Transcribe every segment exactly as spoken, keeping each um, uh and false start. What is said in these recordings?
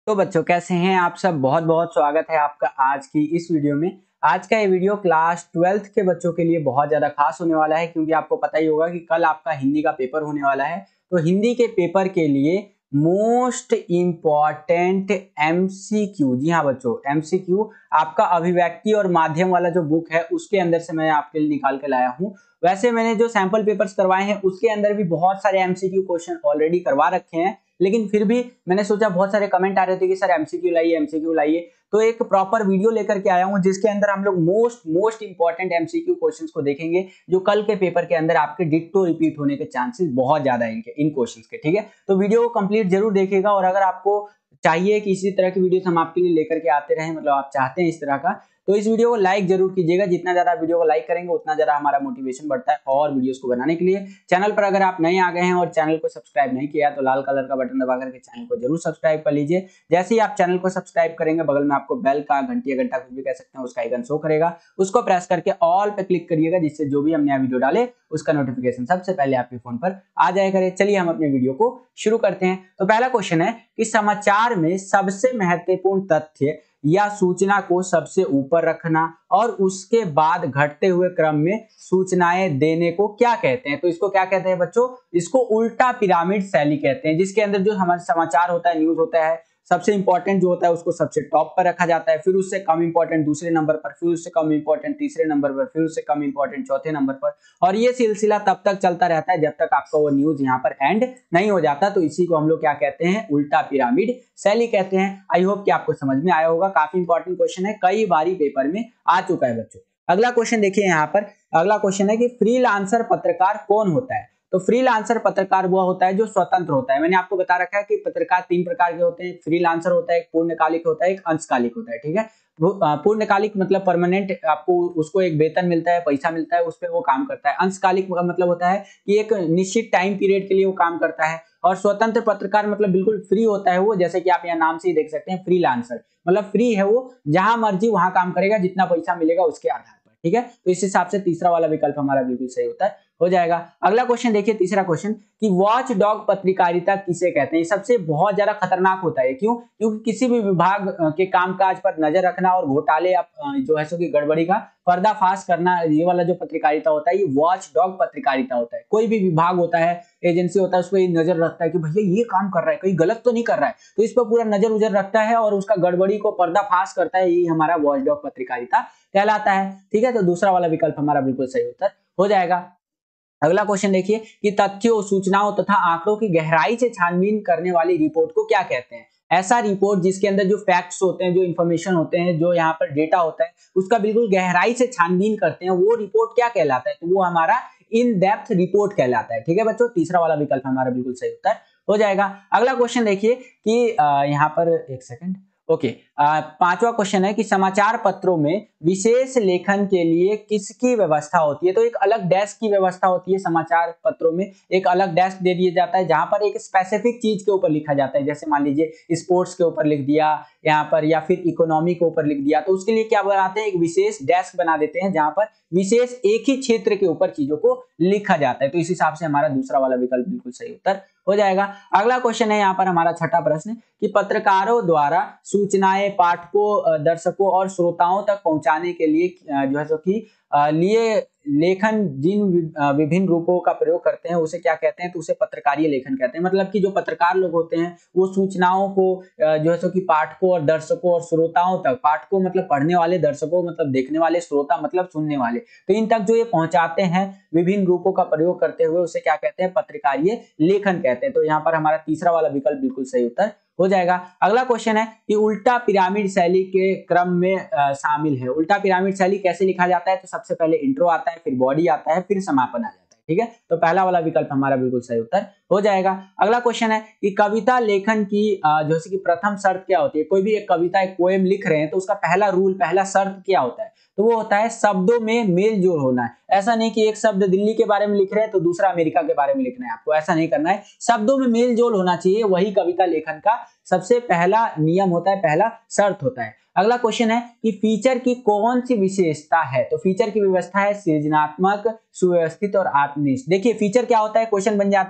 तो बच्चों कैसे हैं आप सब। बहुत बहुत स्वागत है आपका आज की इस वीडियो में। आज का ये वीडियो क्लास ट्वेल्थ के बच्चों के लिए बहुत ज़्यादा खास होने वाला है, क्योंकि आपको पता ही होगा कि कल आपका हिंदी का पेपर होने वाला है। तो हिंदी के पेपर के लिए मोस्ट इम्पॉर्टेंट एमसीक्यू, जी हाँ बच्चों, एमसीक्यू आपका अभिव्यक्ति और माध्यम वाला जो बुक है उसके अंदर से मैं आपके लिए निकाल के लाया हूँ। वैसे मैंने जो सैंपल पेपर्स करवाए हैं उसके अंदर भी बहुत सारे एमसीक्यू क्वेश्चन ऑलरेडी करवा रखे हैं, लेकिन फिर भी मैंने सोचा, बहुत सारे कमेंट आ रहे थे कि सर एमसीक्यू लाइए एमसीक्यू लाइए, तो एक प्रॉपर वीडियो लेकर के आया हूं जिसके अंदर हम लोग most most important MCQ questions को देखेंगे, जो कल के पेपर के अंदर आपके डिट्टो रिपीट होने के चांसेस बहुत ज्यादा है इनके इन क्वेश्चंस के। ठीक है, तो वीडियो को कंप्लीट जरूर देखिएगा। और अगर आपको चाहिए कि इसी तरह की वीडियोस हम आपके लिए लेकर के आते रहें, मतलब आप चाहते हैं इस तरह का, तो इस वीडियो को लाइक जरूर कीजिएगा। जितना ज्यादा वीडियो को लाइक करेंगे उतना ज्यादा हमारा मोटिवेशन बढ़ता है और वीडियोस को बनाने के लिए। चैनल पर अगर आप नए आ गए हैं और चैनल को सब्सक्राइब नहीं किया तो लाल कलर का बटन दबा करके चैनल को जरूर सब्सक्राइब कर लीजिए। जैसे ही आप चैनल को सब्सक्राइब करेंगे, बगल में आपको बेल का, घंटी या घंटा कुछ भी कह सकते हैं, उसका आइकन शो करेगा, उसको प्रेस करके ऑल पे क्लिक करिएगा, जिससे जो भी हम नया वीडियो डाले उसका नोटिफिकेशन सबसे पहले आपके फोन पर आ जाया करे। चलिए हम अपने वीडियो को शुरू करते हैं। तो पहला क्वेश्चन है कि समाचार में सबसे महत्वपूर्ण तथ्य या सूचना को सबसे ऊपर रखना और उसके बाद घटते हुए क्रम में सूचनाएं देने को क्या कहते हैं। तो इसको क्या कहते हैं बच्चों, इसको उल्टा पिरामिड शैली कहते हैं, जिसके अंदर जो हमारा समाचार होता है, न्यूज होता है, सबसे इंपॉर्टेंट जो होता है उसको सबसे टॉप पर रखा जाता है, फिर उससे कम इंपॉर्टेंट दूसरे नंबर पर, फिर उससे कम इंपॉर्टेंट तीसरे नंबर पर, फिर उससे कम इंपॉर्टेंट चौथे नंबर पर, और ये सिलसिला तब तक चलता रहता है जब तक आपका वो न्यूज यहाँ पर एंड नहीं हो जाता। तो इसी को हम लोग क्या कहते हैं, उल्टा पिरामिड शैली कहते हैं। आई होप कि आपको समझ में आया होगा। काफी इंपॉर्टेंट क्वेश्चन है, कई बारी पेपर में आ चुका है बच्चों। अगला क्वेश्चन देखिए यहाँ पर। अगला क्वेश्चन है कि फ्रीलांसर पत्रकार कौन होता है। तो फ्रीलांसर पत्रकार वो होता है जो स्वतंत्र होता है। मैंने आपको बता रखा है कि पत्रकार तीन प्रकार के होते हैं, फ्रीलांसर होता है, एक पूर्णकालिक होता है, एक अंशकालिक होता है। ठीक है, पूर्णकालिक मतलब परमानेंट, आपको उसको एक वेतन मिलता है, पैसा मिलता है, उस पर वो काम करता है। अंशकालिक मतलब होता है कि एक निश्चित टाइम पीरियड के लिए वो काम करता है। और स्वतंत्र पत्रकार मतलब बिल्कुल फ्री होता है वो, जैसे कि आप यहाँ नाम से ही देख सकते हैं, फ्रीलांसर मतलब फ्री है वो, जहां मर्जी वहां काम करेगा, जितना पैसा मिलेगा उसके आधार पर। ठीक है, तो इस हिसाब से तीसरा वाला विकल्प हमारा बिल्कुल सही होता है, हो जाएगा। अगला क्वेश्चन देखिए, तीसरा क्वेश्चन कि वॉच डॉग पत्रकारिता किसे कहते हैं। ये सबसे बहुत ज्यादा खतरनाक होता है। क्यों? क्योंकि किसी भी विभाग के कामकाज पर नजर रखना और घोटाले जो है सो की गड़बड़ी का पर्दाफाश करना, ये वाला जो पत्रकारिता होता है ये वॉच डॉग पत्रकारिता होता है। कोई भी विभाग होता है, एजेंसी होता है, उस पर नजर रखता है कि भैया ये काम कर रहा है, कहीं गलत तो नहीं कर रहा है, तो इस पर पूरा नजर उजर रखता है और उसका गड़बड़ी को पर्दाफाश करता है। ये हमारा वॉच डॉग पत्रकारिता कहलाता है। ठीक है, तो दूसरा वाला विकल्प हमारा बिल्कुल सही उत्तर हो जाएगा। अगला क्वेश्चन देखिए कि तथ्यों, सूचनाओं तथा आंकड़ों की गहराई से छानबीन करने वाली रिपोर्ट को क्या कहते हैं। ऐसा रिपोर्ट जिसके अंदर जो फैक्ट्स होते हैं, जो इन्फॉर्मेशन होते हैं, जो यहाँ पर डेटा होता है, उसका बिल्कुल गहराई से छानबीन करते हैं, वो रिपोर्ट क्या कहलाता है। तो वो हमारा इन डेप्थ रिपोर्ट कहलाता है। ठीक है बच्चों, तीसरा वाला विकल्प हमारा बिल्कुल सही उत्तर हो जाएगा। अगला क्वेश्चन देखिए कि यहाँ पर एक सेकेंड ओके पांचवा क्वेश्चन है कि समाचार पत्रों में विशेष लेखन के लिए किसकी व्यवस्था होती है। तो एक अलग डेस्क की व्यवस्था होती है समाचार पत्रों में, एक अलग डेस्क दे दिया जाता है जहां पर एक स्पेसिफिक चीज के ऊपर लिखा जाता है। जैसे मान लीजिए स्पोर्ट्स के ऊपर लिख दिया यहाँ पर, या फिर इकोनॉमी के ऊपर लिख दिया, तो उसके लिए क्या बनाते हैं, एक विशेष डेस्क बना देते हैं जहां पर विशेष एक ही क्षेत्र के ऊपर चीजों को लिखा जाता है। तो इस हिसाब से हमारा दूसरा वाला विकल्प बिल्कुल सही उत्तर हो जाएगा। अगला क्वेश्चन है यहाँ पर हमारा छठा प्रश्न कि पत्रकारों द्वारा सूचनाएं पाठकों, दर्शकों और श्रोताओं तक पहुंचाने के लिए जो है सो कि लिए लेखन जिन विभिन्न रूपों का प्रयोग करते हैं उसे क्या कहते हैं। तो उसे पत्रकारीय लेखन कहते हैं। मतलब कि जो पत्रकार लोग होते हैं वो सूचनाओं को जो है सो कि पाठकों और दर्शकों और श्रोताओं तक, पाठकों मतलब पढ़ने वाले, दर्शकों मतलब देखने वाले, श्रोता मतलब सुनने वाले, तो इन तक जो ये पहुंचाते हैं विभिन्न रूपों का प्रयोग करते हुए, उसे क्या कहते हैं, पत्रकारीय लेखन कहते हैं। तो यहाँ पर हमारा तीसरा वाला विकल्प बिल्कुल सही उत्तर हो जाएगा। अगला क्वेश्चन है कि उल्टा पिरामिड शैली के क्रम में शामिल है। उल्टा पिरामिड शैली कैसे लिखा जाता है। तो सबसे पहले इंट्रो आता है, फिर बॉडी आता है, फिर समापन आ जाता है। ठीक है, तो पहला वाला विकल्प हमारा बिल्कुल सही उत्तर हो जाएगा। अगला क्वेश्चन है कि कविता लेखन की जैसे कि प्रथम शर्त क्या होती है। कोई भी एक कविता, एक पोएम लिख रहे हैं तो उसका पहला रूल, पहला शर्त क्या होता है। तो वो होता है शब्दों में मेल जोल होना है। ऐसा नहीं कि एक शब्द दिल्ली के बारे में लिख रहे हैं तो दूसरा अमेरिका के बारे में लिखना है, आपको ऐसा नहीं करना है। शब्दों में मेल जोल होना चाहिए, वही कविता लेखन का सबसे पहला नियम होता है, पहला शर्त होता है। अगला क्वेश्चन है कि फीचर की कौन सी विशेषता है। तो फीचर की व्यवस्था है सृजनात्मक, सुव्यवस्थित और आत्मनिष्ठ। देखिए फीचर क्या होता है, क्वेश्चन बन जाता है तो ऐसे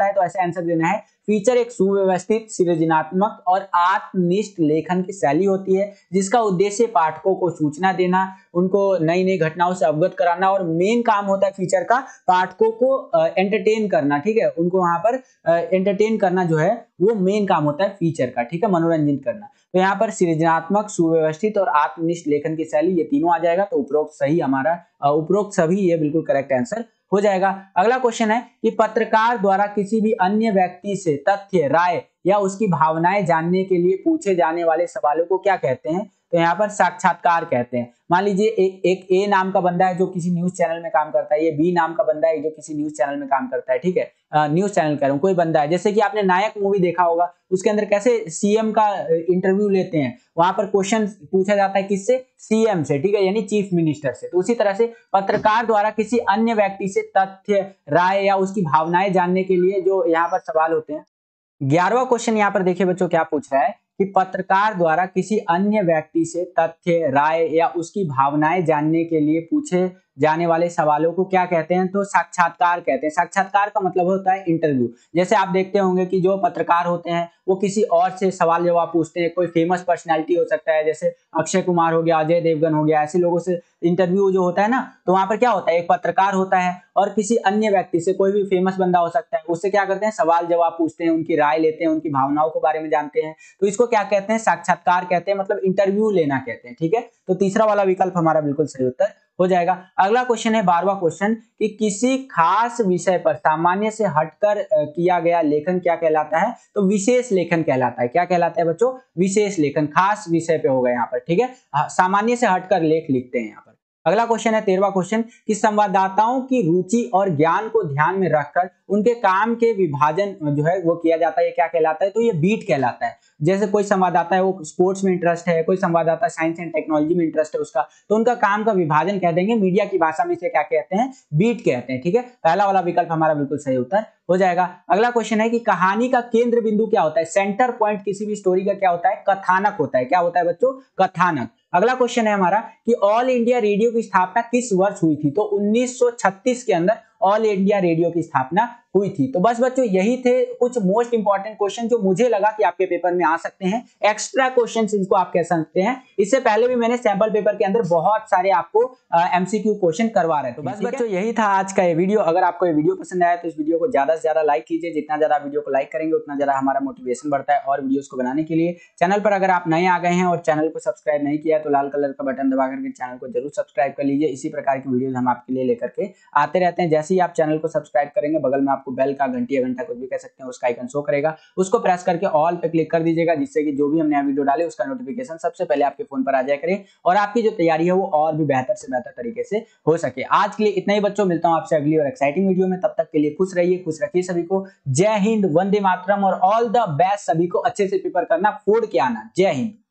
आंसर देना है। फीचर एक सुव्यवस्थित, सृजनात्मक और आत्मनिष्ठ लेखन की शैली होती है जिसका उद्देश्य पाठकों को सूचना देना, उनको नई नई घटनाओं से अवगत कराना और मेन काम होता है फीचर का पाठकों को एंटरटेन करना। ठीक है, उनको वहां पर एंटरटेन करना जो है वो मेन काम होता है फीचर का। ठीक है, मनोरंजन करना। तो यहाँ पर सृजनात्मक, सुव्यवस्थित और आत्मनिष्ठ लेखन की शैली, ये तीनों आ जाएगा। तो उपरोक्त सही हमारा उपरोक्त सभी ये बिल्कुल करेक्ट आंसर हो जाएगा। अगला क्वेश्चन है कि पत्रकार द्वारा किसी भी अन्य व्यक्ति से तथ्य, राय या उसकी भावनाएं जानने के लिए पूछे जाने वाले सवालों को क्या कहते हैं? तो यहाँ पर साक्षात्कार कहते हैं। मान लीजिए एक एक ए नाम का बंदा है जो किसी न्यूज चैनल में काम करता है, ये बी नाम का बंदा है जो किसी न्यूज चैनल में काम करता है। ठीक है, न्यूज चैनल कह रहा हूँ, कोई बंदा है, जैसे कि आपने नायक मूवी देखा होगा, उसके अंदर कैसे सीएम का इंटरव्यू लेते हैं, वहां पर क्वेश्चन पूछा जाता है किससे? सीएम से। ठीक है, यानी चीफ मिनिस्टर से। तो उसी तरह से पत्रकार द्वारा किसी अन्य व्यक्ति से तथ्य, राय या उसकी भावनाएं जानने के लिए जो यहाँ पर सवाल होते हैं। ग्यारहवां क्वेश्चन यहाँ पर देखिए बच्चों क्या पूछ रहा है कि पत्रकार द्वारा किसी अन्य व्यक्ति से तथ्य, राय या उसकी भावनाएं जानने के लिए पूछे जाने वाले सवालों को क्या कहते हैं? तो साक्षात्कार कहते हैं। साक्षात्कार का मतलब होता है इंटरव्यू। जैसे आप देखते होंगे कि जो पत्रकार होते हैं वो किसी और से सवाल जवाब पूछते हैं, कोई फेमस पर्सनैलिटी हो सकता है, जैसे अक्षय कुमार हो गया, अजय देवगन हो गया, ऐसे लोगों से इंटरव्यू जो होता है ना, तो वहां पर क्या होता है, एक पत्रकार होता है और किसी अन्य व्यक्ति से, कोई भी फेमस बंदा हो सकता है, उससे क्या करते हैं, सवाल जवाब पूछते हैं, उनकी राय लेते हैं, उनकी भावनाओं के बारे में जानते हैं। तो इसको क्या कहते हैं? साक्षात्कार कहते हैं, मतलब इंटरव्यू लेना कहते हैं। ठीक है, तो तीसरा वाला विकल्प हमारा बिल्कुल सही उत्तर हो जाएगा। अगला क्वेश्चन है बारहवां क्वेश्चन कि किसी खास विषय पर सामान्य से हटकर किया गया लेखन क्या कहलाता है? तो विशेष लेखन कहलाता है। क्या कहलाता है बच्चों? विशेष लेखन। खास विषय पे होगा यहाँ पर। ठीक है, सामान्य से हटकर लेख लिखते हैं यहाँ पर। अगला क्वेश्चन है तेरहवां क्वेश्चन कि संवाददाताओं की रुचि और ज्ञान को ध्यान में रखकर उनके काम के विभाजन जो है वो किया जाता है, ये क्या कहलाता है? तो ये बीट कहलाता है। जैसे कोई संवाददाता है वो स्पोर्ट्स में इंटरेस्ट है, कोई संवाददाता साइंस एंड टेक्नोलॉजी में इंटरेस्ट है उसका, तो उनका काम का विभाजन कह देंगे। मीडिया की भाषा में इसे क्या कहते हैं? बीट कहते हैं। ठीक है, पहला वाला विकल्प हमारा बिल्कुल सही उत्तर हो जाएगा। अगला क्वेश्चन है कि कहानी का केंद्र बिंदु क्या होता है? सेंटर पॉइंट किसी भी स्टोरी का क्या होता है? कथानक होता है। क्या होता है बच्चों? कथानक। अगला क्वेश्चन है हमारा कि ऑल इंडिया रेडियो की स्थापना किस वर्ष हुई थी? तो उन्नीस सौ छत्तीस के अंदर ऑल इंडिया रेडियो की स्थापना हुई थी। तो बस बच्चों यही थे कुछ मोस्ट इंपॉर्टेंट क्वेश्चन जो मुझे लगा कि आपके पेपर में आ सकते हैं। एक्स्ट्रा क्वेश्चंस इनको आप कह सकते हैं। इससे पहले भी मैंने सैंपल पेपर के अंदर बहुत सारे आपको एमसीक्यू क्वेश्चन करवा रहे थे। तो बस बच्चों यही था आज का ये वीडियो। अगर आपको ये वीडियो पसंद आया तो इस वीडियो को ज्यादा से ज्यादा लाइक कीजिए। जितना ज्यादा वीडियो को लाइक करेंगे उतना ज्यादा हमारा मोटिवेशन बढ़ता है और वीडियोस को बनाने के लिए। चैनल पर अगर आप नए आ गए हैं और चैनल को सब्सक्राइब नहीं किया तो लाल कलर का बटन दबा करके चैनल को जरूर सब्सक्राइब कर लीजिए। इसी प्रकार की वीडियोस हम आपके लिए लेकर के आते रहते हैं। जैसे ही आप चैनल को सब्सक्राइब करेंगे बगल में आपको बेल का घंटी घंटा कुछ भी कह सकते हैं उसका आइकन शो करेगा, उसको प्रेस करके ऑल पे क्लिक कर दीजिएगा, जिससे कि जो भी हम नया वीडियो डाले उसका नोटिफिकेशन सबसे पहले आपके फोन पर आ जाया करे और आपकी जो तैयारी है वो और भी बेहतर से बेहतर तरीके से हो सके। आज के लिए इतना ही बच्चों, मिलता हूं आपसे अगली और एक्साइटिंग वीडियो में। तब तक के लिए खुश रहिए, खुश रखिए सभी को। जय हिंद, वंदे मातरम और ऑल द बेस्ट। सभी को अच्छे से पेपर करना, फोड़ के आना। जय हिंद।